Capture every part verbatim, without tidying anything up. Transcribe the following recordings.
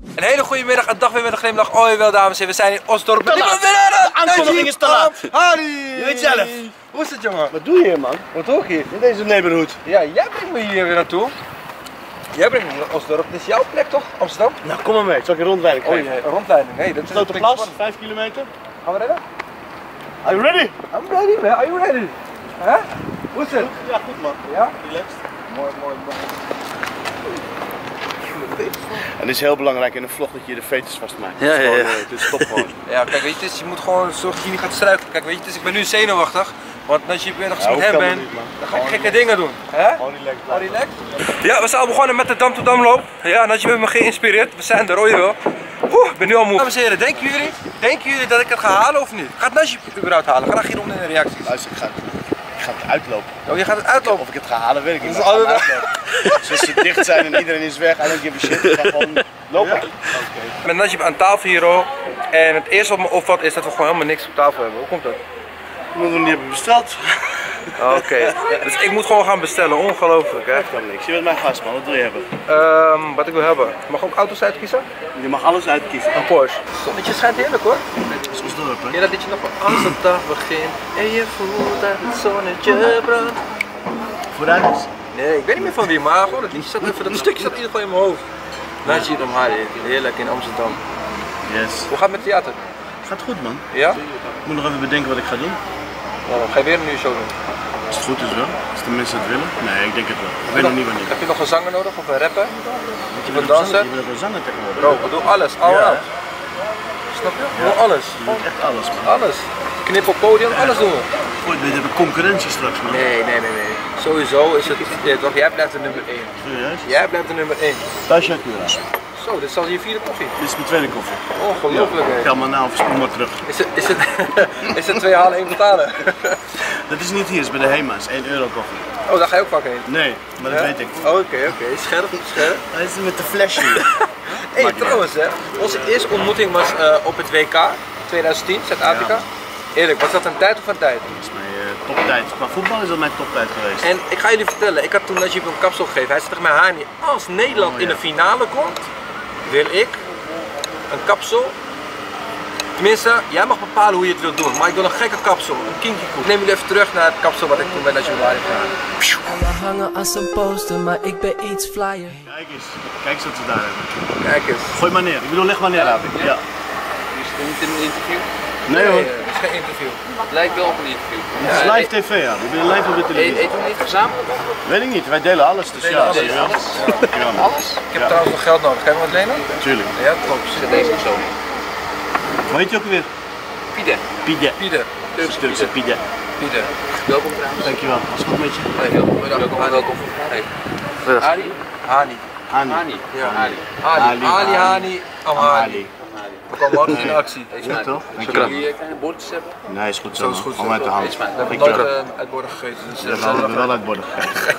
Een hele goede middag en dag weer met een glimlach. Oh jawel dames en heren, we zijn in Osdorp. Te laat. De aankondiging is te laat. Harry! Je weet zelf. Hoe is het jongen? Wat doe je hier, man? Wat doe ik hier? In deze neighborhood. Ja, jij brengt me hier weer naartoe. Jij brengt me naar Osdorp. Dit is jouw plek toch? Amsterdam? Nou, kom maar mee. Zal ik je rondleiding Oh geven? jee, een rondleiding. Hey, dat is Grote een plas, vijf kilometer. Gaan we redden? Are you ready? I'm ready man, are you ready? Hè? Hoe is het? Ja, goed man. Ja? Relaxed. Mooi, mooi, mooi. En het is heel belangrijk in een vlog dat je de veters vastmaakt. Ja, ja, ja. Gewoon, uh, het is top gewoon. Ja, kijk, weet je, dus je moet gewoon zorgen dat je niet gaat struikelen. Kijk, weet je, dus ik ben nu zenuwachtig. Want als je weer nog eens Ja, met hoe hem kan dat bent, niet, man? dan ga ik gekke dingen doen. Hè? Gewoon relaxed. Gewoon relaxed. Ja, we zijn al begonnen met de Dam to Dam loop. Ja, en als je bent me geïnspireerd, we zijn er, hoor je wel. Oeh, ik ben nu al moe. Dames en heren, denken jullie, denken jullie dat ik het ga halen of niet? Gaat Najib überhaupt halen? Graag hieronder in de reacties. Luister, ik ga, ik ga het uitlopen. Oh, je gaat het uitlopen? Of ik het ga halen, weet ik niet. Dat Maar is ik ga altijd- het uitlopen. Zoals ze dicht zijn en iedereen is weg, I don't give a shit. Ik ga gewoon lopen. Ja? Met Najib aan tafel hier hoor. En het eerste wat me opvalt is dat we gewoon helemaal niks op tafel hebben. Hoe komt dat? Omdat we niet hebben besteld. Oké, dus ik moet gewoon gaan bestellen, ongelooflijk hè. Dat kan niks. Je bent mijn gast man, wat wil je hebben? Ehm, wat ik wil hebben. Mag ik ook auto's uitkiezen? Je mag alles uitkiezen. Een Porsche. Zonnetje schijnt heerlijk hoor. Dat is ons dorp hè? Ja, dat liedje nog wel. Als de dag begint en je voelt dat het zonnetje brandt. Vooruit eens. Nee, ik weet niet meer van wie, maar gewoon het liedje zat even, dat stukje zat in ieder geval in mijn hoofd. Najib Amhari, heerlijk in Amsterdam. Yes. Hoe gaat het met theater? Gaat goed man. Ja? Ik moet nog even bedenken wat ik ga doen. Nou, ga je weer een nieuwe show doen? Als het goed is wel. Als de mensen het willen. Nee, ik denk het wel. Ik weet nog niet wanneer. Heb je nog een zanger nodig of een rapper? Je een bent ook danser? zanger- Je bent ook een zanger tegenwoordig. Bro, ik doe alles, all Ja. out. Snap je? Gewoon alles. Je doet echt alles man. Alles. Knip op podium, alles doen we. Goed, we hebben concurrentie straks man. Nee, nee, nee, nee. Sowieso is het, ja, toch, jij blijft de nummer één. Serieus? Jij blijft de nummer één. Tasha Cura. Zo, dit is al je vierde koffie. Dit is mijn tweede koffie. Ongelooflijk hè. Ga maar nou of spoel maar terug. Is het, is het, is het twee halen, één betalen? Dat is niet hier, het is bij de Hema. Het is één euro koffie. Oh, daar ga je ook vaak heen. Nee, maar dat Ja? weet ik. Oh, Oké, oké. Scherp, scherp. Hij is met de flesje. Hé, Maakt niet trouwens hè. Onze eerste ontmoeting was uh, op het W K twintig tien, Zuid-Afrika. Eerlijk, was dat een tijd of een tijd? Dat is mijn uh, toptijd. Qua voetbal is dat mijn toptijd geweest. En ik ga jullie vertellen, ik had toen Najib een kapsel gegeven. Hij zei tegen mij, Hani, als Nederland Oh, in ja. de finale komt, wil ik een kapsel. Tenminste, jij mag bepalen hoe je het wilt doen, maar ik wil een gekke kapsel, een kinky koek. Ik neem jullie even terug naar het kapsel wat ik toen bij Najib heb gedaan. We hangen als een poster, maar ik ben iets flyer. Kijk eens. Kijk eens wat ze daar hebben. Kijk eens. Gooi maar neer. Ik bedoel, leg maar neer aan. Ja. Is het niet in een interview? Nee hoor. het is geen interview. Het lijkt wel op een interview. Het is live tv ja. We zijn live op de E- televisie. Eten we niet gezamenlijk? Weet ik niet. Wij delen alles. Dus delen ja. alles. zie je wel. Alles? Ja, man. Alles? Ik heb trouwens nog geld nodig, kan je me wat lenen? Tuurlijk. Ja, top. Zit deze niet zo? Hoe heet je ook weer? Pide. Pide. Pieter. Turkse Turkse pide. Pide. Pieter. Welkom trouwens. Dankjewel. Was het goed met je? Hey, welkom. Welkom. Welkom. Hey. Ali? Hani. Hani. Hani. Ja. Ali. Ali, Ali, Ali, Ali. Hani, Amhali. Ali. We komen altijd in actie. Eet Ja, smaak. toch? Zullen Dankjewel. we hier kleine bordjes hebben? Nee, is goed zo. Zo is man. goed, Allemaal zo. uit de hand. Eet smaak. We hebben nooit Dankjewel. uh, uit borden gegeten, dus Ja, uh, we zijn hadden er wel nog- uit borden gegeten.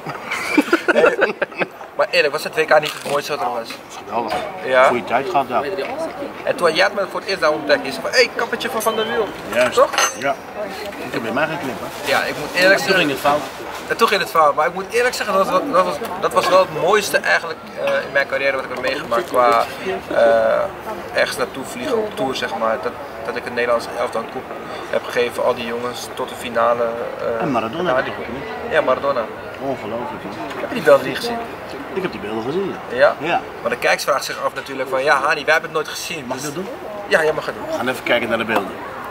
Maar eerlijk, was het W K niet het mooiste wat er was? Geweldig. Ja. Goeie tijd gehad daar. En toen jij het me voor het eerst daar ontdekte, je zei van, hé, hey, kappertje van Van der Wiel. Juist. Toch? Ja. Ik heb bij mij geen clip hè. Ja, ik moet eerlijk Toen ging zeggen, het fout. en toen ging het fout, maar ik moet eerlijk zeggen, dat was, dat was, dat was wel het mooiste eigenlijk uh, in mijn carrière wat ik heb meegemaakt qua uh, ergens naartoe vliegen op tour zeg maar. Dat, dat ik het Nederlandse elftal een koep heb gegeven, al die jongens tot de finale. Uh, En Maradona ja, heb die- ik ook niet. Ja, Maradona. Ongelooflijk man. Heb je die beelden niet gezien? Ik heb die beelden gezien. Ja. Ja? Ja. Maar de kijkers vragen zich af natuurlijk van, ja Hani, wij hebben het nooit gezien. Mag ik dus- dat doen? Ja, jij mag het doen. We gaan even kijken naar de beelden.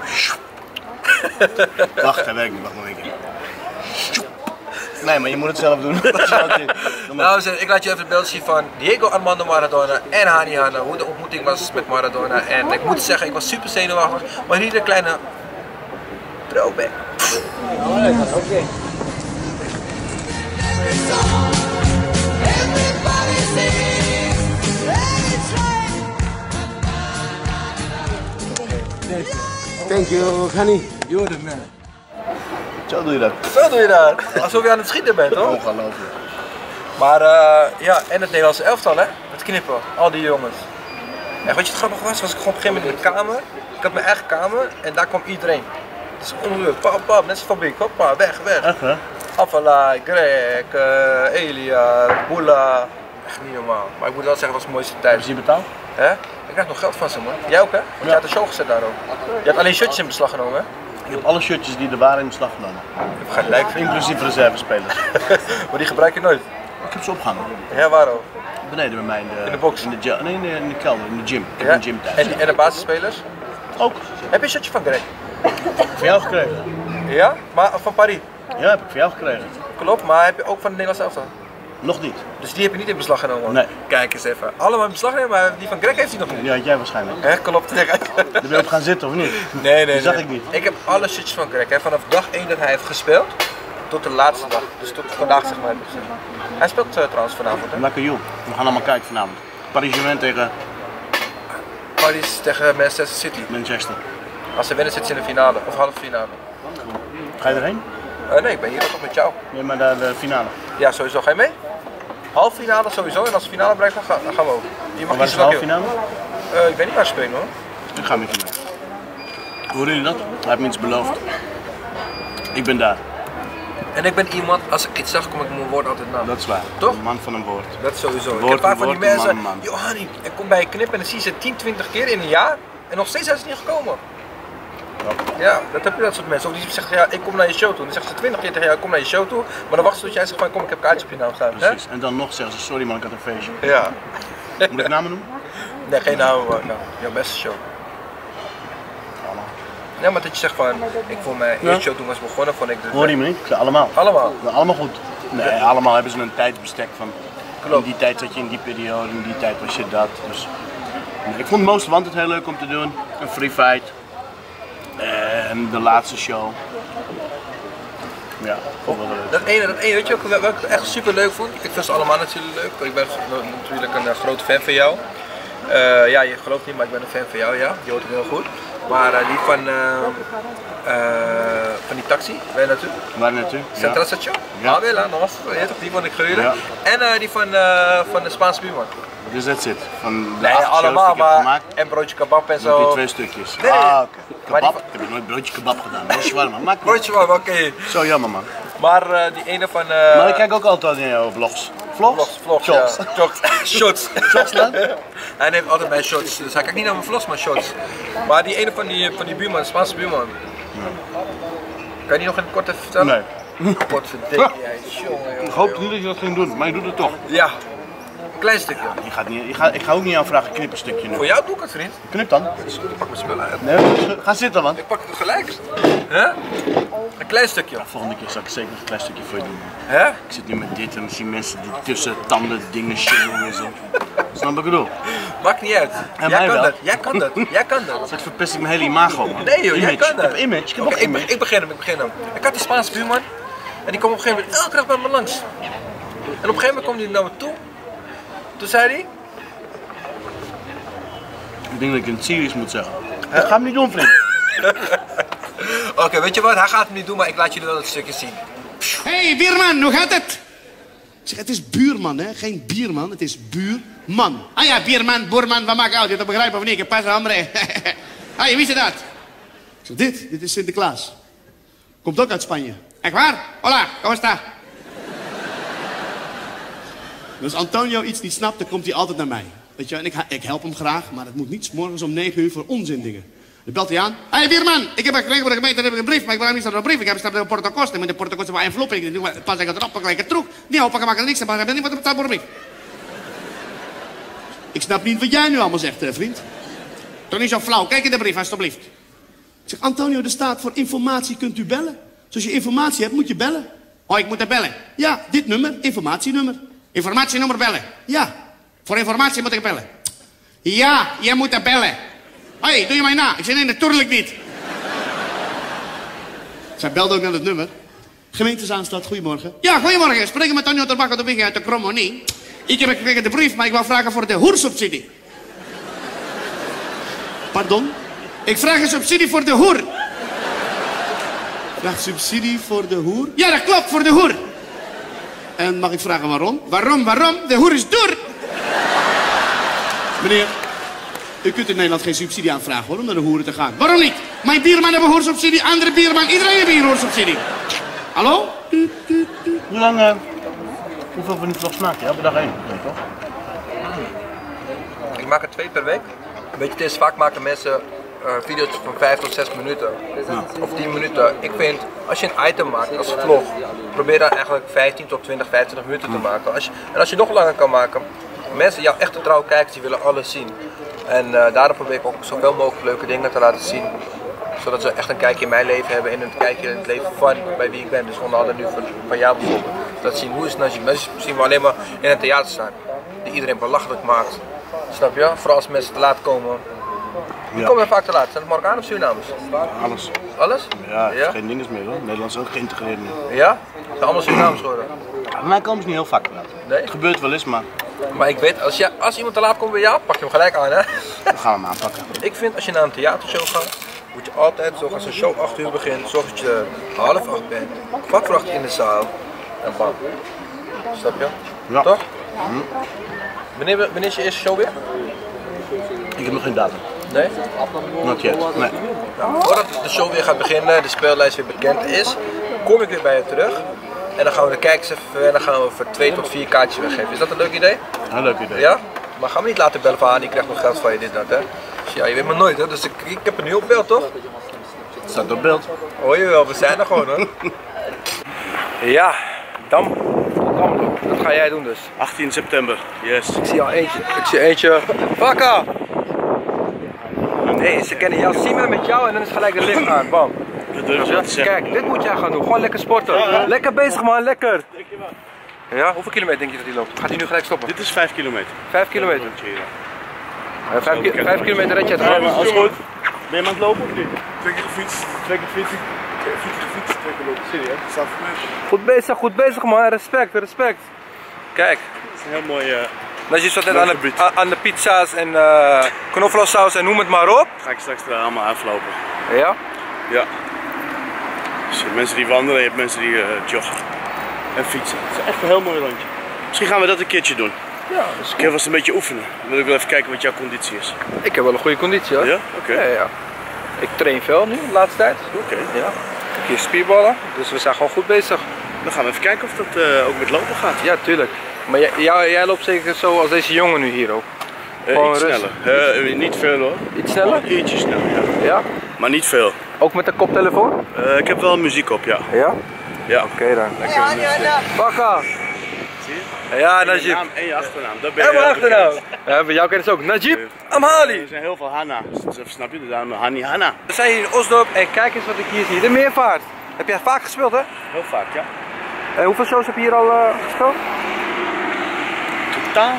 Wacht, dat werkt niet. Wacht nog een keer. Nee, maar je moet het zelf doen. Dat is wel dit. Doe maar. Nou, ik laat je even het beeld zien van Diego Armando Maradona en Hani Hanna, hoe de ontmoeting was met Maradona. En ik moet zeggen, ik was super zenuwachtig, maar hier een kleine throwback. Thank you, honey. You're the man. Zo doe je dat. Zo doe je dat, alsof je aan het schieten bent hoor. Ongelooflijk. Maar uh, ja, en het Nederlandse elftal hè, het knippen, al die jongens. En weet je wat grappig was, was ik gewoon op een gegeven moment in de kamer. Ik had mijn eigen kamer en daar kwam iedereen. Dus ongeveer, pap, pap, net zo'n fabriek, hoppa, weg, weg. Echt hè? Afalai, Greg, uh, Elia, Boula. echt niet normaal. Maar ik moet wel zeggen, dat was de mooiste tijd. Hebben ze die betaald? Hè? Ik krijg nog geld van ze, man. Jij ook, hè? Want Ja. jij had de show gezet daar ook. Je hebt alleen shirtjes in beslag genomen, hè? Ik heb alle shirtjes die er waren in beslag genomen. Je hebt gelijk, vriend. Inclusief reservespelers. Maar die gebruik je nooit. Ik heb ze opgehangen. Ja, waarom? Beneden bij mij in de, In de box? In de, gel- nee, in de, in de kelder, in de gym. Ik heb Ja? een gym thuis. En, die- en de basisspelers? Ook. Heb je een shirtje van Greg? Voor jou gekregen. Ja? Maar van Paris? Ja, heb ik voor jou gekregen. Klopt, maar heb je ook van de Nederlandse elftal? Nog niet. Dus die heb je niet in beslag genomen? Nee. Kijk eens even. Allemaal in beslag nemen, maar die van Greg heeft hij nog niet. Die had jij waarschijnlijk. Hè, klopt. Daar ben je op gaan zitten of niet? Nee, nee, Die nee. zag ik niet. Ik heb alle shirtjes van Greg, hè. Vanaf dag één dat hij heeft gespeeld, tot de laatste dag. Dus tot vandaag, zeg maar. heb ik gezegd. Hij speelt uh, trouwens vanavond, hè. Lekker joh. We gaan allemaal kijken vanavond. Paris Saint-Germain tegen Paris tegen Manchester City. Manchester. Als ze winnen zitten ze in de finale, of halve finale. Ga je erheen? Uh, nee, ik ben hier ook nog met jou. Nee, maar de, de finale. Ja, sowieso. Ga je mee? Halve finale sowieso, en als de finale bereikt, dan, ga, dan gaan we ook. Je mag Waar is kiezen de halve welke. finale? Uh, ik weet niet waar ze spelen, hoor. Ik ga met je mee. Horen jullie dat? Hij heeft me iets beloofd. Ik ben daar. En ik ben iemand, als ik iets zeg, kom ik mijn woord altijd na. Dat is waar. Toch? Een man van een woord. Dat sowieso. Woord, ik heb een paar van die woord, een mensen, man, man. Johannie, ik kom bij je knip en dan zie je ze tien, twintig keer in een jaar en nog steeds zijn ze niet gekomen. Ja, dat heb je dat soort mensen. Of die zeggen, ja, ik kom naar je show toe. Dan zeggen ze twintig keer tegen jou, ik kom naar je show toe. Maar dan wachten ze tot jij zegt van, kom, ik heb kaartjes op je naam staan. Precies. En dan nog zeggen ze, sorry man, ik had een feestje. Hè? Ja. Moet ik namen noemen? Nee, geen naam, maar nou, jouw beste show. Ja, maar dat je zegt van, ik vond mijn Ja. eerste show toen was begonnen, vond ik de... Hoor je me niet? Ik zei allemaal. Allemaal. Ja, allemaal goed. Nee, allemaal hebben ze een tijdsbestek van. Klopt. In die tijd zat je in die periode, in die tijd was je dat. Dus, nee, ik vond Most Wanted heel leuk om te doen. Een free fight. En de laatste show. Ja, vond ik wel leuk. Dat ene, dat ene, weet je ook wat ik echt super leuk vond? Ik vind ze allemaal natuurlijk leuk, want ik ben natuurlijk een uh, grote fan van jou. Uh, ja, je gelooft niet, maar ik ben een fan van jou, ja. Je hoort het heel goed. Maar uh, die van, uh, uh, van die taxi, ben je natuurlijk? Waar naartoe? Centraal Station? Ja. Ah, wel, nog was het, je weet toch, die vond ik gruwelijk. Ja. En uh, die van, uh, van de Spaanse buurman. Dus dat zit. Van de Nee, acht shows allemaal, die ik heb maar gemaakt, en broodje kebab en heb je zo. twee stukjes. Nee, nee. Ah, oké. Maar die Kebab? Ik heb nooit broodje kebab gedaan. Dat is zwaar man. Maakt niet. Broodje kebab, oké. Okay. Zo jammer man. Maar uh, die ene van... Uh, Maar ik kijk ook altijd naar jouw vlogs. Vlogs? Vlogs, vlogs, Shots. ja. Shots. Shots. Shots dan? Hij neemt altijd mijn shots, dus hij kijkt niet naar mijn vlogs, maar shots. Maar die ene van die, van die buurman, de Spaanse buurman. Kan je die nog in het kort even vertellen? Nee. Kort verdikken jij, jongen. Ik hoop niet dat je dat ging doen, maar je doet het toch. Ja, een klein stukje. Je gaat niet, je gaat, ik ga ook niet aanvragen, knip een stukje nu. Voor jou doe ik het, vriend. Knip dan. Ik pak mijn spullen uit. Nee, ga zitten man. Ik pak het gelijk. Hè? Een klein stukje. Volgende keer zal ik zeker een klein stukje voor je doen. Hè? Ik zit nu met dit en dan zie mensen die tussen tanden dingen shillen en zo. Snap wat ik bedoel? Maakt niet uit. En Jij mij kan wel. dat. Jij kan dat. Jij kan dat. Dat verpest ik mijn hele imago man. Nee joh, jij Image. kan Ik dat. heb image, ik heb Oké, ook ik, image. be- ik begin hem, ik begin hem. Ik had die Spaanse buurman en die kwam op een gegeven moment elke dag bij me langs. En op een gegeven moment kwam hij naar me toe. Toen zei hij, Ik denk dat ik in het Syrisch moet zeggen. Dat ga ik niet doen vriend. oké, okay, weet je wat, hij gaat het niet doen, maar ik laat jullie wel het stukje zien. Hey, buurman, hoe gaat het? Ik zeg, het is buurman, hè? Geen bierman, het is buurman. Ah ja, buurman, boerman, wat maakt uit? Je dat begrijpen of niet? Ik pas hambre. Ah, wie is dat? Ik zeg, dit, dit is Sinterklaas. Komt ook uit Spanje. Echt waar? Hola, hoe sta? Als Antonio iets niet snapt, dan komt hij altijd naar mij. Weet je, en ik, ik help hem graag, maar het moet niet 's morgens om negen uur voor onzin dingen. Dan belt hij aan. Hé, hey, buurman, ik heb gekregen van de gemeente, dan heb ik een brief, maar ik wil niet zo'n brief. Ik heb snap een portokosten, met de portokosten waar envelop in. Ik pas ik het erop, pak ik het terug. Die oppakken, maken er niks aan, maar ik heb niet wat er betaald voor een brief. Ik snap niet wat jij nu allemaal zegt, hè, vriend. Toch niet zo flauw, kijk in de brief, alstublieft. Ik zeg, Antonio, er staat voor informatie kunt u bellen. Dus als je informatie hebt, moet je bellen. Oh, ik moet er bellen? Ja, dit nummer, informatienummer. Informatienummer bellen? Ja. Voor informatie moet ik bellen. Ja, jij moet er bellen. Hé, hey, doe je mij na? Ik zei, nee, natuurlijk niet. Zij belde ook naar het nummer. Gemeentezaanstad, goedemorgen. Ja, goedemorgen. Spreek met Antonio Torbaco de Wigge uit de Kromonie. Ik heb gekregen de brief, maar ik wil vragen voor de hoersubsidie. Pardon? Ik vraag een subsidie voor de hoer. Vraag subsidie voor de hoer? Ja, dat klopt, voor de hoer. En mag ik vragen waarom? Waarom, waarom? De hoer is door. Meneer, u kunt in Nederland geen subsidie aanvragen hoor, om naar de hoeren te gaan. Waarom niet? Mijn bierman heeft een hoorsubsidie, andere bierman, iedereen heeft een hoorsubsidie. Hallo? Hoe lang, uh, hoeveel van die vlogs maak je? Elke dag één, weet je toch? Ik maak er twee per week. Weet je, het is vaak maken mensen uh, video's van vijf tot zes minuten. Ja. Of tien minuten. Ik vind, als je een item maakt als vlog, probeer dan eigenlijk vijftien tot twintig, vijfentwintig minuten te maken. Als je, en als je nog langer kan maken, mensen, jouw echte trouwe kijkers, die willen alles zien. En uh, daarom probeer ik ook zoveel mogelijk leuke dingen te laten zien. Zodat ze echt een kijkje in mijn leven hebben en een kijkje in het leven van bij wie ik ben. Dus onder andere nu van, van jou bijvoorbeeld. Dat zien, hoe is Najib? Mensen zien we alleen maar in een theater staan. Die iedereen belachelijk maakt. Snap je? Vooral als mensen te laat komen. Wie ja. komen vaak te laat? Zijn het Marokkanen of Surinamers? Alles. Alles? Ja, het ja? is geen dinges meer hoor. Nederlands is ook geïntegreerd nu. Ja? Ze zijn allemaal Surinamers geworden? Bij mij komen ze niet heel vaak te laat. Nee? Het gebeurt wel eens, maar... Maar ik weet, als, je, als iemand te laat komt bij jou, pak je hem gelijk aan hè? Dan gaan we hem aanpakken. Ik vind als je naar een theatershow gaat, moet je altijd zorgen als een show acht uur begint, zorg dat je half acht bent, kwart voor acht in de zaal en bam. Snap je? Ja. Toch? Hm. Wanneer, wanneer is je eerste show weer? Ik heb nog geen datum. Nee? Not yet. Nee. Nou, voordat de show weer gaat beginnen, de speellijst weer bekend is, kom ik weer bij je terug. En dan gaan we de kijkers even en dan gaan we voor twee tot vier kaartjes weggeven. Is dat een leuk idee? Een leuk idee. Ja? Maar gaan we niet laten bellen van ah, die krijgt nog geld van je, dit, dat hè? Dus ja, je weet maar nooit hè, dus ik, ik heb er nu op beeld toch? Het staat op beeld. Hoor je wel, we zijn er gewoon hoor. Ja, Dam. Dam, dat ga jij doen dus. achttien september, yes. Ik zie al eentje, ik zie eentje. Vakka! Nee, ze kennen jou, zien me met jou en dan is gelijk de licht aan, bam. Dat durf je te zeggen. Kijk, dit moet jij gaan doen, gewoon lekker sporten. Ja, ja. Lekker bezig man, lekker. Ja, hoeveel kilometer denk je dat hij loopt? Gaat hij nu gelijk stoppen? Dit is vijf kilometer. Vijf kilometer? Ja, vijf, ki vijf kilometer red je het gewoon. gewoon. Als goed. Ben je aan het lopen of niet? Twee keer gefietst. Twee keer gefietst. Twee keer gefietst. Twee keer lopen. Serieus? Dat staat voor Goed bezig, goed bezig man. Respect, respect. Kijk. Dat is een heel mooi... Uh, Als je zat net aan de, aan de pizza's en uh, knoflooksaus en noem het maar op. Ga ik straks er allemaal aflopen. Ja? Ja. Dus je hebt mensen die wandelen, je hebt mensen die uh, joggen en fietsen. Het is echt een heel mooi rondje. Misschien gaan we dat een keertje doen. Ja, dat is Ik ga vast een beetje oefenen. Dan wil ik wel even kijken wat jouw conditie is. Ik heb wel een goede conditie hoor. Ja? Oké. Okay. Ja, ja. Ik train veel nu, de laatste tijd. Oké. Okay. Ja. Ik heb hier spierballen, dus we zijn gewoon goed bezig. Dan gaan we even kijken of dat uh, ook met lopen gaat. Ja, tuurlijk. Maar jij, jij, jij loopt zeker zo als deze jongen nu hier ook? Uh, iets sneller. Uh, uh, niet veel hoor. Iets sneller? Oh, ietsje sneller, ja. Ja? Maar niet veel. Ook met de koptelefoon? Uh, ik heb wel muziek op, ja. Ja? Ja. Oké okay, dan. Lekker. Ja, ja, ja. Bakka! Zie je? Ja, en Najib. Je naam en je achternaam. Dat ben je. En mijn achternaam. Bekend. Ja, bij jou kennen ze ook. Najib Amhali. Er zijn heel veel Hanna. Dus snap je? Er zijn Hani Hanna. We zijn hier in Osdorp en kijk eens wat ik hier zie. De Meervaart. Heb jij vaak gespeeld hè? Heel vaak, ja. En hoeveel shows heb je hier al uh, gespeeld? Totaal?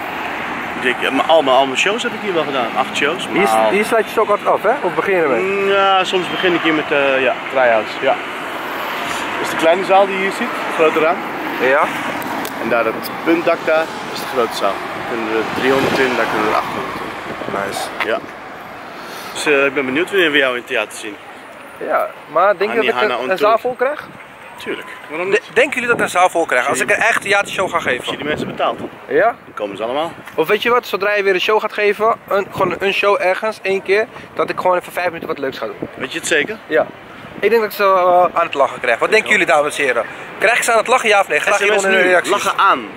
Ik, maar al, mijn, al mijn shows heb ik hier wel gedaan. Acht shows. Hier, hier sluit je ook altijd af hè? Of begin je ermee? Ja, soms begin ik hier met uh, ja, try-outs. Ja. Dat is de kleine zaal die je hier ziet, de grote raam. Ja. En daar dat puntdak daar, is de grote zaal. Daar kunnen we driehonderd in, daar kunnen we achthonderd in. Nice. Ja. Dus uh, ik ben benieuwd wanneer we jou in het theater zien. Ja, maar denk je dat ik een, een zaal vol krijg? Tuurlijk. Waarom niet? De, denken jullie dat ik een zaal vol krijg als ik een eigen theatershow ga geven? Als je die mensen betaalt. Ja? Dan komen ze allemaal. Of weet je wat, zodra je weer een show gaat geven, een, gewoon een show ergens, één keer, dat ik gewoon even vijf minuten wat leuks ga doen. Weet je het zeker? Ja. Ik denk dat ik ze uh, aan het lachen krijg. Wat denken jullie, dames en heren? Krijg ik ze aan het lachen, ja of nee? Graag hieronder in de reacties. Lachen aan.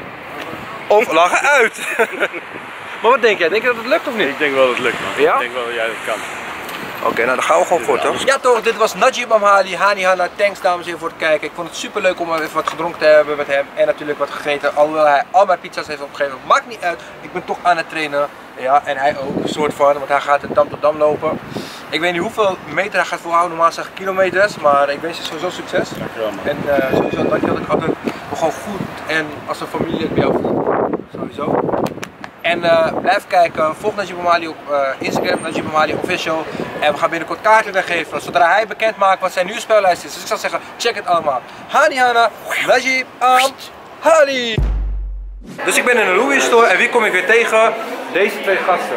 Of lachen uit. Maar wat denk jij? Denk je dat het lukt of niet? Ik denk wel dat het lukt man. Ja? Ik denk wel dat jij dat kan. Oké, okay, nou dan gaan we gewoon voor toch? Ja toch, dit was Najib Amhali, Hani Hanna. Thanks dames en heren voor het kijken. Ik vond het super leuk om even wat gedronken te hebben met hem. En natuurlijk wat gegeten. Alhoewel hij al mijn pizza's heeft opgegeven. Maakt niet uit. Ik ben toch aan het trainen. Ja, en hij ook. Een soort van. Want hij gaat de dam tot dam lopen. Ik weet niet hoeveel meter hij gaat volhouden. Normaal zeg ik kilometers. Maar ik wens je sowieso succes. Dankjewel man. En uh, sowieso dankjewel dat ik altijd gewoon goed en als een familie het bij jou voel. Sowieso. En uh, blijf kijken, volg Najib Amhali op uh, Instagram, Najib Amhali Official. En we gaan binnenkort kaarten weggeven, zodra hij bekend maakt wat zijn nieuwe spellijst is. Dus ik zou zeggen, check het allemaal. Hani Hanna, Najib Amhali. Dus ik ben in een Louis store en wie kom ik weer tegen? Deze twee gasten.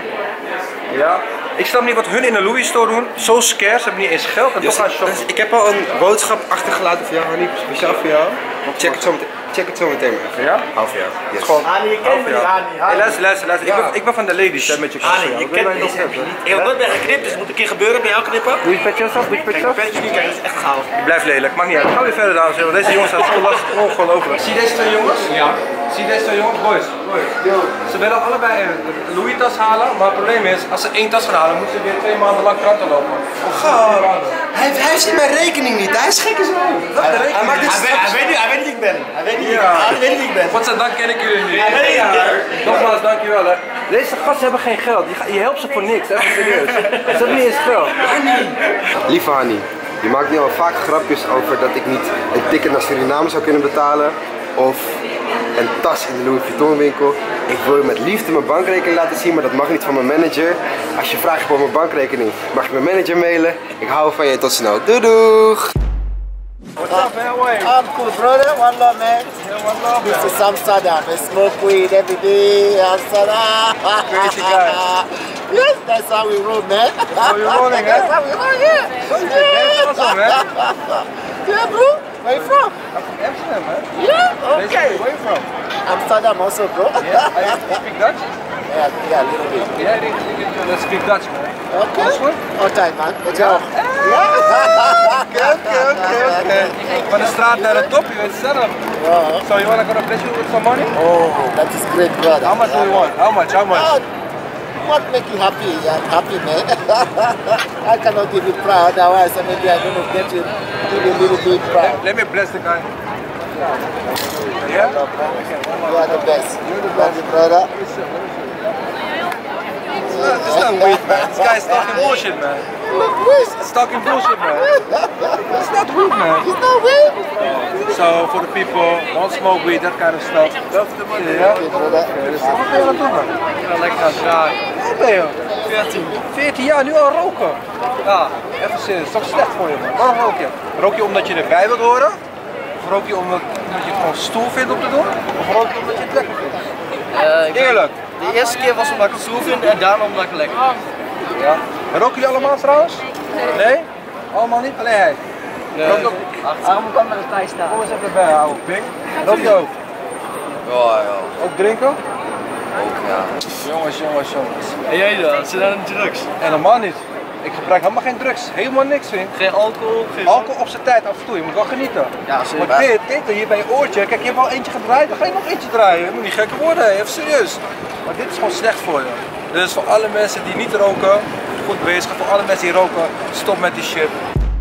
Ja. Ik snap niet wat hun in een Louis store doen. Zo scarce, ze hebben niet eens geld en dus toch gaan shoppen. Dus ik heb al een boodschap achtergelaten voor jou, Hani, speciaal voor jou. Check het zo meteen, check het zo meteen maar even. Ja? Hou voor jou. Yes. Gewoon. Hani, je kent me niet, Hani. Hey, luister, luister, luister. Ja. Ik, ben, ik ben van de ladies, hè, met je Hani, je kent me niet. Ik heb nooit meer geknipt, dus het moet een keer gebeuren bij jou knippen. Doe je petjes af, doe je petjes Kijk, af. mijn petjes nu, kijk, dat is echt gaaf. Blijf lelijk, maakt niet uit. Gaan we weer verder dames en heren. Deze jongens zijn zo lastig, ongelooflijk. Zie je deze twee jongens? Ja. zie deze twee jongens, boys, boys. Ze willen allebei een Louis tas halen, maar het probleem is, als ze één tas gaan halen, moeten ze weer twee maanden lang kranten lopen. Goh, hij, hij heeft mijn rekening niet, hij is gek als wel. Hij, hij, maakt dit hij, weet, hij, weet niet, hij weet niet wie ik ben. Hij weet niet wie, ja. hij weet niet wie ik ben. Godzijdank ken ik jullie niet. Hij weet niet. Nogmaals, dankjewel hè. Deze gasten hebben geen geld, je, je helpt ze voor niks, even serieus. Ze hebben niet eens geld. Lieve Hanni, je maakt nu al vaak grapjes over dat ik niet een ticket naar Suriname zou kunnen betalen. Of een tas in de Louis Vuitton winkel. Ik wil je met liefde mijn bankrekening laten zien, maar dat mag niet van mijn manager. Als je vraagt voor mijn bankrekening, mag je mijn manager mailen. Ik hou van je, tot snel. Doei doeg! What's up man, how are you? I'm cool, brother. One love, man. Yeah, one love, This man. is Amsterdam. I smoke weed every day. Amsterdam. Crazy guy. Yes, that's how we roll, man. How you rolling, That's eh? how we roll, yeah. So you dance also, man? Yeah, bro. Where you from? I'm from Amsterdam, man. Yeah, okay. Basically, where you from? Amsterdam also, bro. Yeah, I speak Dutch? Yeah, yeah, a little bit. Yeah, they, they, let's speak Dutch, man. Okay. Alles goed? All time, man. Good job. Oké, oké, oké, oké. Van de straat naar de top, je weet het zelf. Yeah. So you wanna go to bless you with some money? Oh, that is great, brother. How much do you want? How much? How much? Oh, what make you happy? I'm happy, man. I cannot give you proud, otherwise maybe I'm going to get you, give you a little bit proud. Let me bless the guy. Yeah? You are the best. You're the best, brother. It's not weed, man. This guy's talking bullshit, man. Look, wish. It's talking bullshit, man. It's not weed, man. It's not weed. So for the people, don't smoke weed, that kind of stuff. Yeah? Okay, brother. Dus wat ben je aan het doen, man? Ik ben lekker aan het draaien. Hoe ben je? veertien. veertien jaar, nu al roken? Ja, even serieus. Dat is toch slecht voor je, man. Waarom rook je? Rook je omdat je erbij wilt horen? Of rook je omdat, omdat je het gewoon stoer vindt om te doen? Of rook je omdat je het lekker vindt? Uh, Eerlijk. De eerste keer was omdat ik het stoer vind en daarna omdat ik het lekker vind. Ja. Roken jullie allemaal trouwens? Nee? Allemaal niet? Alleen hij? Nee. Rookt ook? Waarom kan er bij staan? Kom eens even bij, ouwe pik. Rook je ook? Ja, ja. Ook drinken? Ook, ja. Jongens, jongens, jongens. En jij dan? Zit aan de drugs? Helemaal niet. Ik gebruik helemaal geen drugs. Helemaal niks, vriend. Geen alcohol? Geen Alcohol op zijn tijd af en toe, je moet wel genieten. Ja, zeker. Maar dit, dit hier bij je oortje, kijk je hebt al eentje gedraaid, dan ga je nog eentje draaien. Je moet niet gekker worden, even serieus. Maar dit is gewoon slecht voor je. Dus voor alle mensen die niet roken, goed bezig. Voor alle mensen die roken, stop met die shit.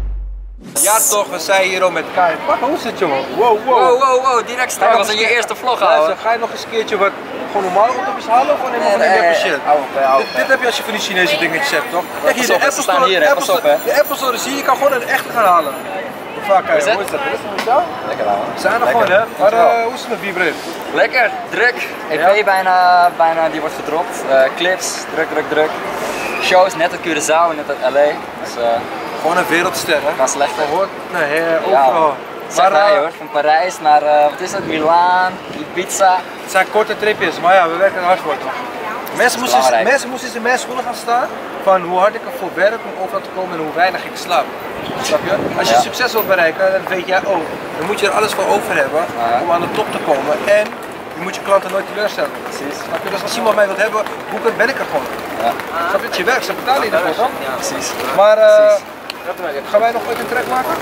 Ja toch, we zijn hier al met Kai. Papa, hoe is het jongen? Wow, wow. Wow, wow, wow, direct start. Dat was in je eerste vlog Luister, houden. ga je nog eens een keertje wat gewoon normale auto's halen of alleen maar van die neppe shit? Dit, dit heb je als je van die Chinese dingetjes hebt, toch? Kijk hier, de op, ze Apple staan Store, hier, de hè, Apple pas op, Store, hè. de Apple Store zie je, je kan gewoon een echte gaan halen. Hoe vaak kan je? Hoe is het? Hoe is dat? Is het met jou? Lekker houden. We zijn er gewoon, hè? Maar uh, hoe is het met Bieber? Lekker, druk. E P Ja? bijna, bijna, die wordt gedropt. Uh, clips, druk, druk, druk. Shows, net uit Curaçao, net uit L A. Dus uh, Gewoon een wereldster, hè? kan slechter. Hoort, nee, hè, Ja, overal. zeg Maar, hij uh, hoor, van Parijs naar, uh, wat is het, Milaan, Ibiza. het zijn korte tripjes, maar ja, we werken er hard voor. toch? Mensen moesten, belangrijk. mensen moesten in mijn schoenen gaan staan van hoe hard ik ervoor werk om overal te komen en hoe weinig ik slaap. Snap je? Als je Ja. succes wilt bereiken, dan weet jij ook, dan moet je er alles voor over hebben Ja. om aan de top te komen. En je moet je klanten nooit teleurstellen. Precies. Snap je? Dus als iemand mij wil hebben, hoe kan- ben ik er gewoon. Ja, Snap je? Het is je werk, ze betalen je ervoor, toch? ja precies. Maar uh, gaan wij nog ooit een track maken?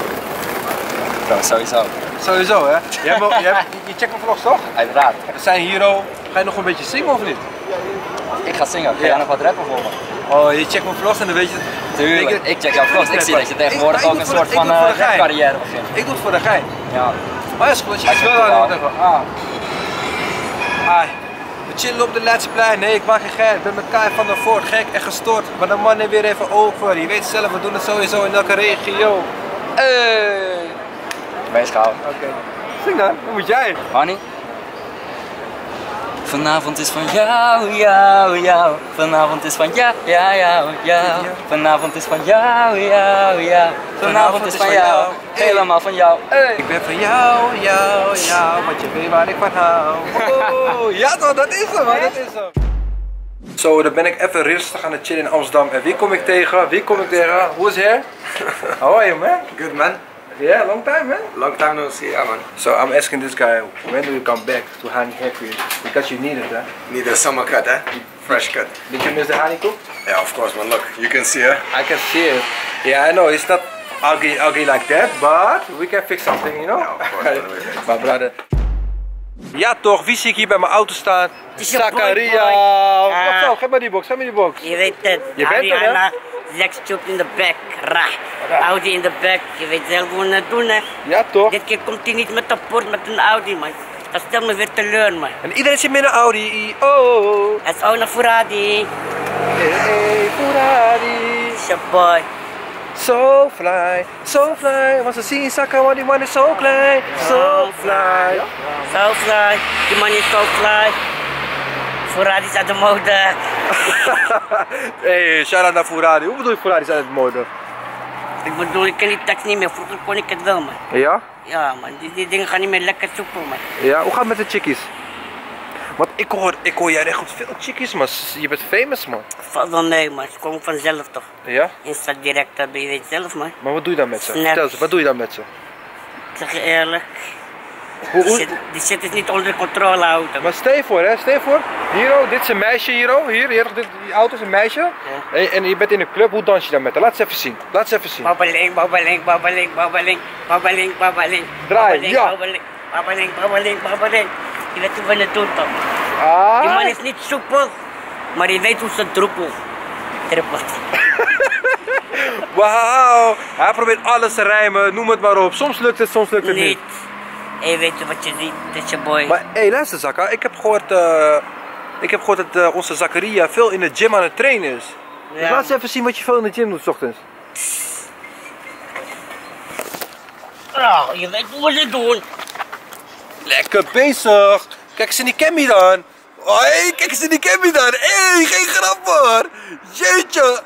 Bro, sowieso. Sowieso, hè? Je, hebt, wel- je, hebt, je checkt mijn vlogs, toch? Uiteraard. We zijn hier al. Ga je nog een beetje zingen of niet? Ik ga zingen. Ga Ja. jij nog wat rappen voor me? Oh, je checkt mijn vlogs en dan weet je. Tuurlijk, Ik- ik check jouw vlogs. Ik zie dat je tegenwoordig Ik- ik ook doe een het soort voor de- van ik doe het voor de uh, gein. carrière begint. Ik doe het voor de gein. Ja. Maar is goed, als je Als je wel het aan doet, het hebben. ah. Ai, we chillen op de Leidseplein. Nee, ik maak geen gein. Ik ben met Kai van der Voort, gek en gestoord. Maar de man neemt weer even over. Je weet zelf, we doen het sowieso in elke regio. Hey. Ben je schouw? Oké. Zing dan, hoe moet jij? Hanni? Vanavond is van jou, jou, jou. Vanavond is van jou, jou, jou, jou. Vanavond is van jou, jou, jou. Vanavond is van jou, helemaal van jou. Hey. Ik ben van jou, jou, jou, want je weet waar ik van hou. Oh, ja toch, dat is hem, man, dat is hem. Zo, dan ben ik even rustig aan het chillen in Amsterdam. En wie kom ik tegen? Wie kom ik tegen? Who is here? How are you, man? Good man. Yeah, long time, man. Long time no see, yeah man. So I'm asking this guy, when do you come back to Hani Happy? Because you need it, huh? Need a summer cut, eh? Fresh cut. Did you miss the honey cook? Yeah, of course man. Look, you can see, eh? I can see it. Yeah, I know, it's not ugly, ugly like that, but we can fix something, you know? Yeah, of course, man, we fix. My brother. Ja toch, wie zie ik hier bij mijn auto staan? is je Zakaria! boy, boy. Wacht Ah. op, geef maar die box, geef maar die box. Je weet het. Je bent er, hè? Ariana, Lex Tube in de back. Ra. Audi in de back. Je weet zelf hoe we het doen, hè. Ja toch? Dit keer komt hij niet met de Porsche, met een Audi, man. Dat stelt me weer teleur, man. En iedereen zit met een Audi. Oh! Het is ook nog Ferrari. Hey, hey, Ferrari. Is je boy. So fly, so fly. Was ze zien, Saka, want die man is zo klein. So fly. So fly. Die man is so fly. Ferrari is uit de mode. Hey, shout out naar Ferrari. Hoe bedoel je Ferrari is uit het mode? Ik bedoel, ik ken die tekst niet meer. Vroeger kon ik het wel, man. Ja? Ja, man. Die, die dingen gaan niet meer lekker soepel, man. Ja, hoe gaat het met de chickies? Want ik hoor, ik hoor jij regelt veel chickies, man. Je bent famous, man. Valt wel mee, man. Ze komen vanzelf toch. Ja? Insta direct, dat ben je weet zelf, man. Maar wat doe je dan met ze? Snap. Vertel eens, wat doe je dan met ze? Ik zeg je eerlijk. Hoe, Die hoe? shit, die shit is niet onder controle houden. Maar stel je voor, hè, stel je voor. Hiero, dit is een meisje, Hiero. Hier, hier, dit, die auto is een meisje. Ja. En, en je bent in een club, hoe dans je dan met haar? Laat ze even zien. Laat ze even zien. Babbeling, babbeling, babbeling, babbeling, babbeling, babbeling. Draai, babbeling, ja. Babbeling, babbeling, babbeling, babbeling. Je weet hoe we het doen toch? Ah. Die man is niet soepel, maar je weet hoe ze druppelt. Druppelt. Wauw. Hij probeert alles te rijmen, noem het maar op. Soms lukt het, soms lukt het niet. Niet. En je weet wat je ziet, dit is je boy. Maar hé, hey, luister Zakka, ik heb gehoord, uh, ik heb gehoord dat uh, onze Zakaria veel in de gym aan het trainen is. Dus Ja. laat eens even zien wat je veel in de gym doet 's ochtends. Oh, je weet hoe we het doen. Lekker bezig. Kijk eens in die Cammy dan. Hoi, kijk eens in die Cammy dan. Hé, hey, geen grap hoor. Jeetje.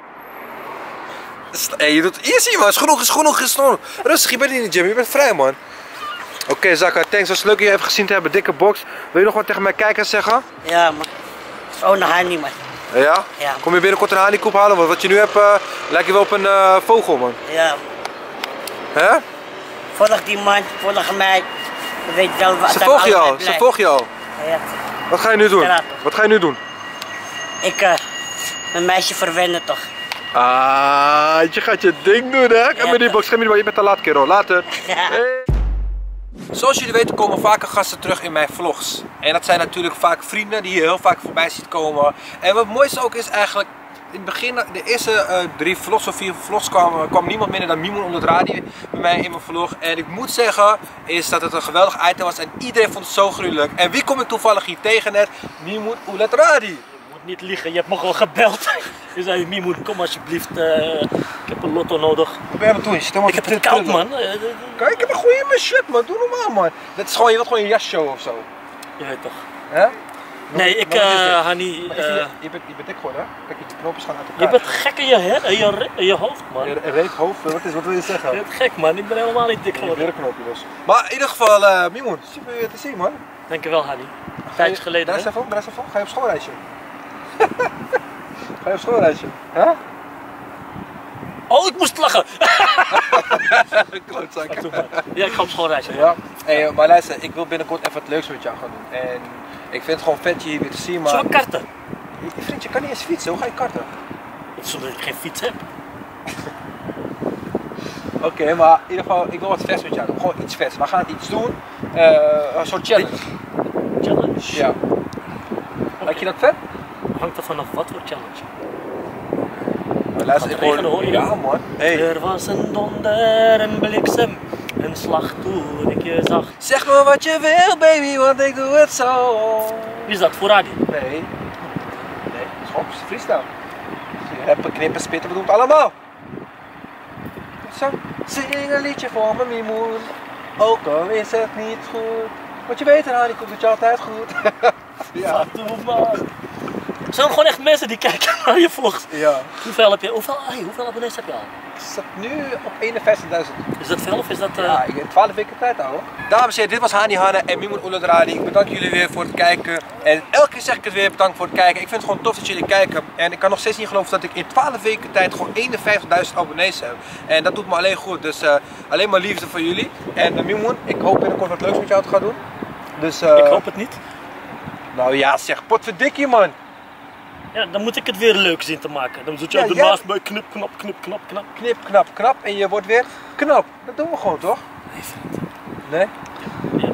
Hé, hey, je doet easy man. Is genoeg, is genoeg, is genoeg. Rustig, je bent in de gym, je bent vrij man. Oké okay, Zakka, thanks. Was leuk je even gezien te hebben. Dikke box. Wil je nog wat tegen mijn kijkers zeggen? Ja man. Oh, naar haar niet man. Ja? Ja. Kom je binnenkort een honeycoop halen? Want wat je nu hebt, uh, lijkt je wel op een uh, vogel man. Ja. Hè? Volg die man, volg mij. Je weet zelf wat Ze volg je al, ze volg je al. Ja. Wat ga je nu doen? Straat. Wat ga je nu doen? Ik, uh, mijn meisje verwennen toch. Ah, je gaat je ding doen hè? Ga met die box, ga met die box. Je bent te laat kerel, later. Hey. Zoals jullie weten komen vaker gasten terug in mijn vlogs. En dat zijn natuurlijk vaak vrienden die je heel vaak voorbij ziet komen. En wat het mooiste ook is eigenlijk, in het begin, de eerste uh, drie vlogs of vier vlogs kwam, kwam niemand minder dan Mimoun onder het radio bij mij in mijn vlog. En ik moet zeggen, is dat het een geweldig item was en iedereen vond het zo gruwelijk. En wie kom ik toevallig hier tegen net? Mimoun onder het radio. Je moet niet liegen, je hebt me gewoon gebeld. Je zei, Mimoun, kom alsjeblieft, uh, ik heb een lotto nodig. Wat ben je aan het doen? Je zit helemaal Ik heb te het koud man. Uh, Kijk, ik heb een goede in mijn shirt man, doe normaal man. Dit is gewoon, je wilt gewoon een jas show of zo. Je weet toch. Hè? Nee, ik, Wat is dit? uh, Hani, Maar is die- uh, je, bent, je bent dik geworden, hè? Kijk, die knopjes gaan uit je elkaar. bent gek in je, head, in je, re- in je hoofd man. Je een reet hoofd, wat, is, wat wil je zeggen? Je bent gek man, ik ben helemaal niet dik Je geworden. weer een knopje dus. Maar in ieder geval, uh, Mimoun, super je te zien man. Dankjewel Hani. Een tijdje geleden Daar is hè? even op, daar is even op. Ga je op schoolreisje? Ga je op schoolreisje? Hè? Oh, ik moest lachen! Klootzak. Ja, ik ga op schoolreisje. Ja. Hey, maar luister, ik wil binnenkort even wat leuks met jou gaan doen. En ik vind het gewoon vet je hier weer te zien, maar... Zullen we karten? Je vriendje kan niet eens fietsen, hoe ga je karten? Dat is omdat ik geen fiets heb. Oké, okay, maar in ieder geval, ik wil wat vets met jou doen. Gewoon iets vets. We gaan iets doen. Uh, een soort challenge. Challenge? Ja. Okay. Lijkt je dat vet? Hangt er vanaf wat voor challenge? Maar luister, ik Gaat het regenen, hoor je Ja dat? man. Hey. Er was een donder en bliksem, een slag toen ik je zag. Zeg me wat je wil baby, want ik doe het zo. Wie is dat? Voor radio? Nee. Nee, het is gewoon freestyle. Rappen, knippen, spitten, we doen het allemaal. Zo, zing een liedje voor me Mimoun. Ook al is het niet goed. Want je weet een Hani komt het je altijd goed. Ja, doe maar. Er zijn gewoon echt mensen die kijken naar je vlogs. Ja. Hoeveel heb je? Hoeveel, hey, hoeveel abonnees heb je al? Ik zat nu op eenenvijftigduizend. Is dat veel of is dat... Uh... Ja, ik heb twaalf weken tijd ouwe. Dames en heren, dit was Hani Hanne en Mimoun Ouledradi. Ik bedank jullie weer voor het kijken. En elke keer zeg ik het weer, bedankt voor het kijken. Ik vind het gewoon tof dat jullie kijken. En ik kan nog steeds niet geloven dat ik in twaalf weken tijd gewoon eenenvijftigduizend abonnees heb. En dat doet me alleen goed. Dus uh, alleen maar liefde voor jullie. En uh, Mimoun, ik hoop binnenkort wat leuks met jou te gaan doen. Dus, uh... Ik hoop het niet. Nou ja, zeg, potverdikkie man. Ja, dan moet ik het weer leuk zien te maken. Dan zit je Ja, ja, jij- ernaast bij knip, knap, knip, knap, knap. Knip, knap, knap en je wordt weer knap. Dat doen we gewoon toch? Nee, vriend. Nee? Ja,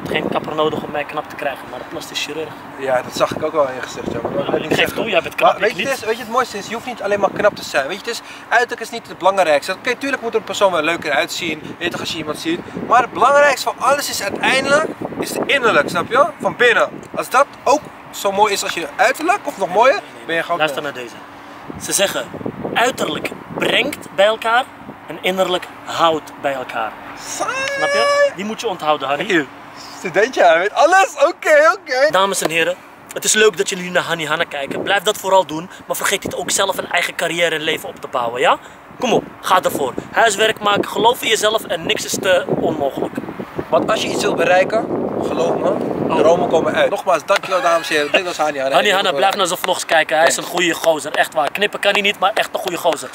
had geen kapper nodig om mij knap te krijgen, maar een plastisch chirurg. Ja, dat zag ik ook wel in je gezicht. Ja. Maar Ja, ik geef toe, jij bent knap, maar weet, ik je, niet. het is, weet je, het mooiste is, je hoeft niet alleen maar knap te zijn. Weet je, het is, uiterlijk is niet het belangrijkste. Oké, okay, tuurlijk moet er een persoon wel leuker uitzien, weet je, als je iemand ziet. Maar het belangrijkste van alles is uiteindelijk, is de innerlijk, snap je? Van binnen. Als dat ook zo mooi is als je uiterlijk, of nog mooier, ben je gewoon... Luister naar deze. Ze zeggen, uiterlijk brengt bij elkaar en innerlijk houdt bij elkaar. Snap je? Die moet je onthouden, Hani. Studentje, hij weet alles. Oké, okay, oké. Okay. Dames en heren, het is leuk dat jullie naar Hani Hanna kijken. Blijf dat vooral doen, maar vergeet niet ook zelf een eigen carrière en leven op te bouwen, ja? Kom op, ga ervoor. Huiswerk maken, geloof in jezelf en niks is te onmogelijk. Want als je iets wilt bereiken, geloof me, de dromen komen uit. Nogmaals, dankjewel dames en heren. Dit was Hani Hanna. Hani Hanna, blijf naar zijn vlogs kijken. Hij is een goede gozer, echt waar. Knippen kan hij niet, maar echt een goede gozer.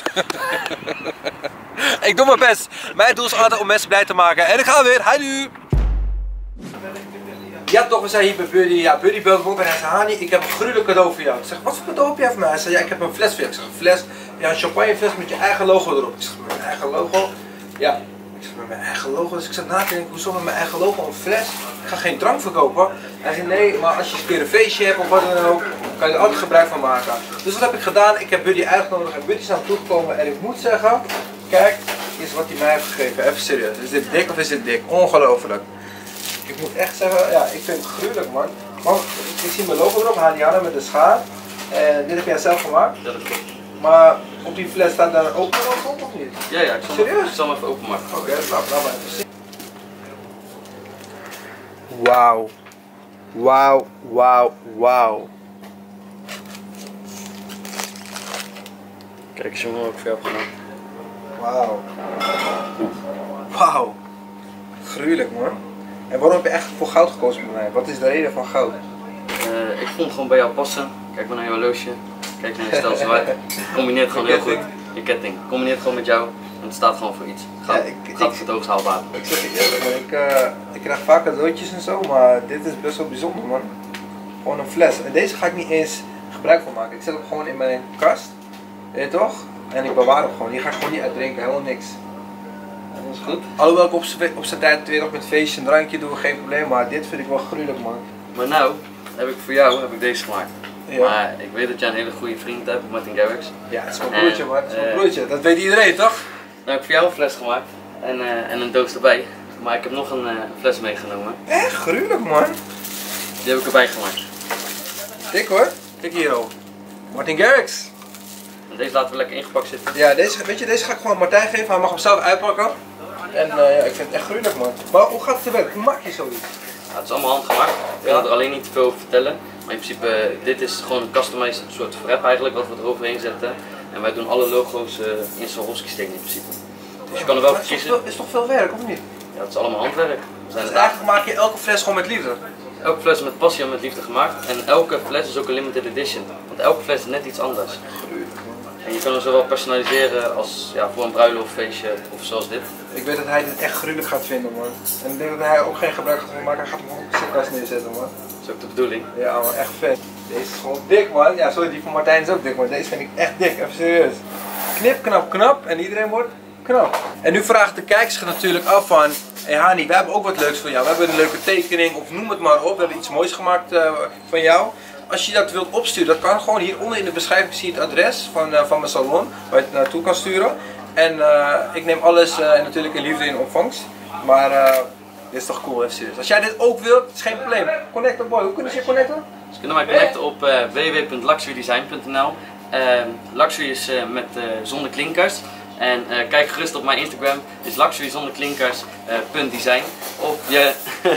Ik doe mijn best. Mijn doel is altijd om mensen blij te maken. En ik ga weer. Houdoe. Ja toch, we zijn hier bij Buddy. Ja, Buddy belt me op en hij zei, Hani, ik heb een gruwelijk cadeau voor jou. Ik zeg, wat voor cadeau heb jij voor mij? Hij zei, ja, ik heb een fles voor jou. Ik zeg, een fles? Ja, een champagnefles met je eigen logo erop. Ik zeg, met mijn eigen logo? Ja. Ik zeg, met mijn eigen logo? Dus ik zat na te denken, hoezo met mijn eigen logo een fles? Ik ga geen drank verkopen. Hij zei, nee, maar als je een keer een feestje hebt of wat dan ook, kan je er altijd gebruik van maken. Dus wat heb ik gedaan? Ik heb Buddy uitgenodigd en Buddy is naar me toegekomen. En ik moet zeggen, kijk, dit is wat hij mij heeft gegeven. Even serieus. Is dit dik of is dit dik? Ongelooflijk. Ik moet echt zeggen, ja, ik vind het gruwelijk, man. Man, ik zie mijn logo erop, Hani Hanna met de schaar. En dit heb jij zelf gemaakt? Ja, dat klopt. Maar op die fles staat daar een open logo op of niet? Ja, ja, ik zal, serieus? Ik zal hem even openmaken. Oké, okay, laat me even zien. Wauw. Wauw, wauw, wauw. Kijk eens jongen, wat ik voor jou heb gedaan. Wauw. Wauw. Gruwelijk, man. En waarom heb je echt voor goud gekozen bij mij? Wat is de reden van goud? Uh, ik vond het gewoon bij jou passen. Kijk maar naar je horloge. Kijk naar je stel zwart. Combineert gewoon heel goed. Je ketting. Combineert gewoon met jou. En het staat gewoon voor iets. Goud, ja, ik, goud is het hoogst haalbaar. Ik zeg je eerlijk, man. Ik, uh, ik krijg vaak cadeautjes en zo, maar dit is best wel bijzonder, man. Gewoon een fles. En deze ga ik niet eens gebruik van maken. Ik zet hem gewoon in mijn kast. Weet je toch? En ik bewaar hem gewoon. Hier ga ik gewoon niet uitdrinken. Helemaal niks. Dat is goed. Alhoewel ik op zijn tijd weer nog met feestje een drankje doe, geen probleem, maar dit vind ik wel gruwelijk, man. Maar nou heb ik voor jou heb ik deze gemaakt. Ja. Maar ik weet dat jij een hele goede vriend hebt, Martin Garrix. Ja, het is mijn broertje, man. Het is mijn broertje. Dat weet iedereen, toch? Nou heb ik voor jou een fles gemaakt en, uh, en een doos erbij. Maar ik heb nog een uh, fles meegenomen. Echt gruwelijk, man. Die heb ik erbij gemaakt. Dik hoor. Kijk hier ook. Martin Garrix. En deze laten we lekker ingepakt zitten. Ja, deze, weet je, deze ga ik gewoon aan Martijn geven. Hij mag hem zelf uitpakken. En uh, ja, ik vind het echt gruwelijk, man. Maar hoe gaat het te werk? Hoe maak je zoiets? Ja, het is allemaal handgemaakt. Ik wil er alleen niet te veel over vertellen. Maar in principe, uh, dit is gewoon een customized soort wrap eigenlijk, wat we eroverheen zetten. En wij doen alle logo's uh, in Swarovski-stenen in principe. Dus je kan er wel voor kiezen. Het is, is toch veel werk, of niet? Ja, het is allemaal handwerk. We zijn dus eigenlijk maak je elke fles gewoon met liefde? Elke fles is met passie en met liefde gemaakt. En elke fles is ook een limited edition. Want elke fles is net iets anders. En je kan hem zowel personaliseren als ja, voor een bruiloftfeestje of zoals dit. Ik weet dat hij dit echt gruwelijk gaat vinden, man. En ik denk dat hij ook geen gebruik gaat van maken. Hij gaat hem gewoon op zijn kast neerzetten, man. Dat is ook de bedoeling. Ja, man, echt vet. Deze is gewoon dik, man. Ja, sorry, die van Martijn is ook dik, maar deze vind ik echt dik. Even serieus. Knip, knap, knap. En iedereen wordt knap. En nu vraagt de kijker zich natuurlijk af van... Hé hey Hani, we hebben ook wat leuks voor jou. We hebben een leuke tekening of noem het maar op. We hebben iets moois gemaakt uh, van jou. Als je dat wilt opsturen, dat kan gewoon. Hieronder in de beschrijving zie je het adres van, uh, van mijn salon, waar je het naartoe kan sturen. En uh, ik neem alles uh, natuurlijk in liefde in ontvangst. Maar uh, dit is toch cool, even serieus. Als jij dit ook wilt, is geen probleem. Connecten, boy. Hoe kunnen ze je connecten? Ze kunnen mij connecten op uh, w w w punt luxury design punt n l. Uh, Luxury is uh, met uh, zonder klinkers. En uh, kijk gerust op mijn Instagram, is luxury zonder klinkers punt design. Of je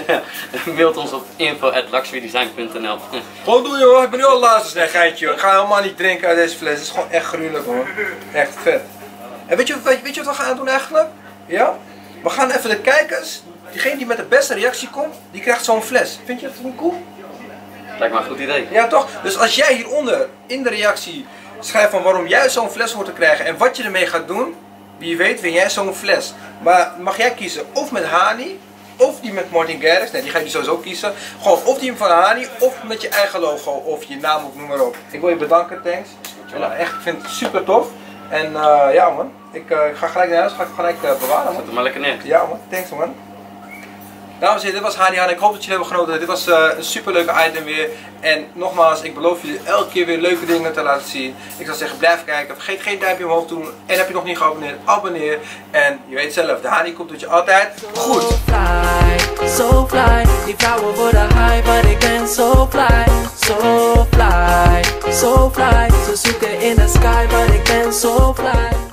mailt ons op info at luxury design punt n l. Gewoon doen joh, ik ben nu al laatst een geintje. Ik ga helemaal niet drinken uit deze fles. Het is gewoon echt gruwelijk hoor. Echt vet. En weet je, weet, weet je wat we gaan doen eigenlijk? Ja? We gaan even de kijkers, diegene die met de beste reactie komt, die krijgt zo'n fles. Vind je dat niet cool? Lijkt me een goed idee. Ja toch? Dus als jij hieronder in de reactie schrijf van waarom jij zo'n fles hoort te krijgen en wat je ermee gaat doen, wie weet win jij zo'n fles. Maar mag jij kiezen of met Hani, of die met Martin Garrix, nee die ga je sowieso kiezen. Gewoon of die van Hani, of met je eigen logo, of je naam of noem maar op. Ik wil je bedanken, thanks. Ja, echt, ik vind het super tof. En uh, ja man, ik, uh, ik ga gelijk naar huis, ga ik gelijk uh, bewaren man. Zet hem maar lekker neer. Ja man, thanks man. Dames en heren, dit was Hani Han. Ik hoop dat jullie hebben genoten. Dit was uh, een super leuke item weer. En nogmaals, ik beloof jullie elke keer weer leuke dingen te laten zien. Ik zou zeggen, blijf kijken. Vergeet geen duimpje omhoog te doen. En heb je nog niet geabonneerd, abonneer. En je weet zelf, de Hani komt het je altijd goed. So fly, so fly. Die vrouwen worden high, maar ik ben so fly. So fly, so fly. Ze zoeken in de sky, maar ik ben so fly.